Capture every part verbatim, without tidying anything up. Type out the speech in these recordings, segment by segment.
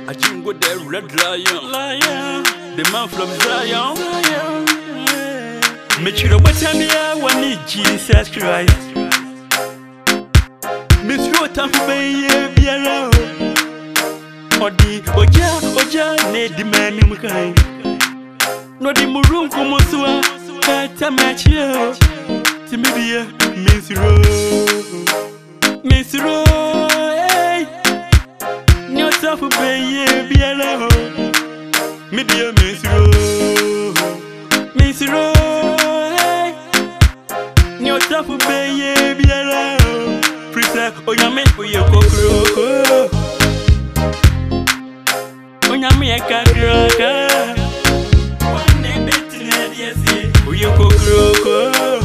Agyengo De Red Lion, Lion, the man from Zion. Make sure what time you want need Jesus Christ. Miss Rotan for me, be alone. Odi, Oja, Oja, need the man in my kind. No, the Murum Komosua, better match you. Timidia, Miss Ro, Miss Ro, hey. No time for me, be alone. Media, Miss Ro, Miss Ro, hey. No time for me, be alone. Prisa, Oyame, Oya Kokrokro. Oyame Kokrokro. One day better than yes, Oya Kokrokro.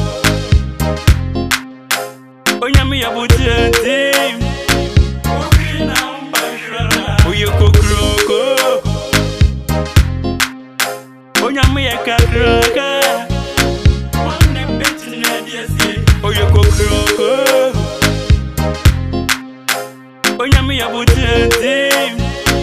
Oyame Abuti. Oya Kokrokro. Oyame Kokrokro. One day better than yes, Oya Kokrokro. Oyame Abuti.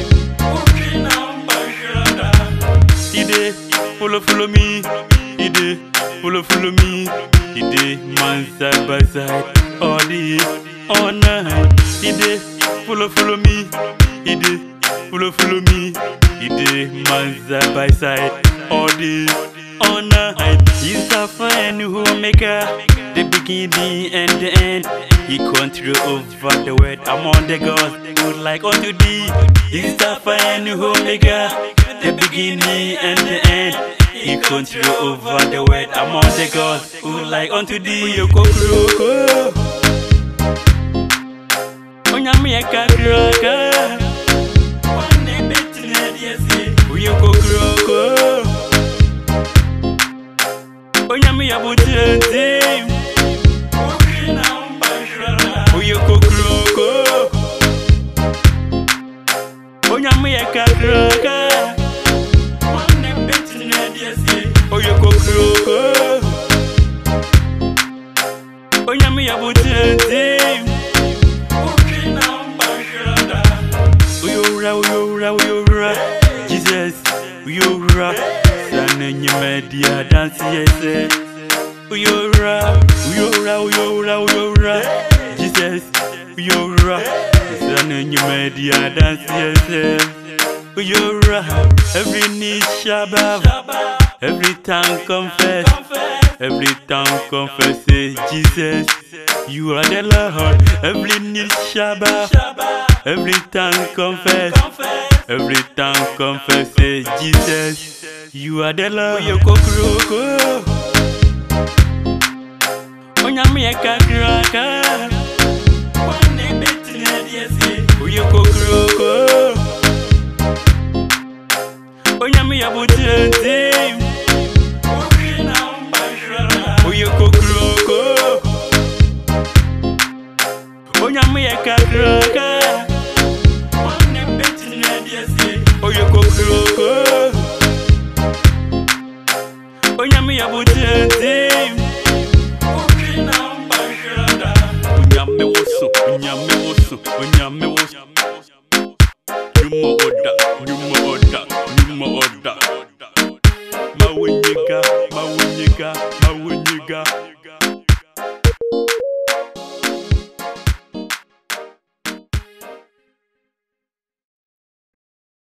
Ide, follow, follow me. Ide, follow, follow me. Ide, man side by side, all day, all night. Ide, follow, follow me. Ide, follow, follow me. Ide, man side by side, all day, all night. He's a friend who maker, the beginning and the end. He control over the world among the gods who like unto thee. He's the friend who maker, the beginning and the end. He control over the world among the gods who like unto thee. Oya Kokrokro. Oyame Kokrokro. One day better than yes. Oya Kokrokro. Oyame Abuti. Oya Kokrokro. Oyame Kokrokro. One day better than yes. Oya Kokrokro. Oyame Abuti. Uyora, uyora, uyora. Jesus, uyora. Sana nyemedia dance yes. Uyora, uyora, uyora, uyora. Jesus, uyora. Sana nyemedia dance yes. Uyora. Every knee shall bow, every tongue confess, every tongue confess, say, Jesus, you are the Lord. Every knee shall bow, every tongue confess, every tongue confess, say, Jesus, you are the Lord. Oya Kokrokro. Oyame Kokrokro. One day better than yes. Oya Kokrokro. Oyame Abuti. Oya Kokrokro. Oyame Kokrokro. One day better than yes. Oya Kokrokro. Oyame Abuti. Onyame woso, onyame woso, onyame woso. Nyuma oda, nyuma oda, nyuma oda. Mawunyiga, mawunyiga, mawunyiga.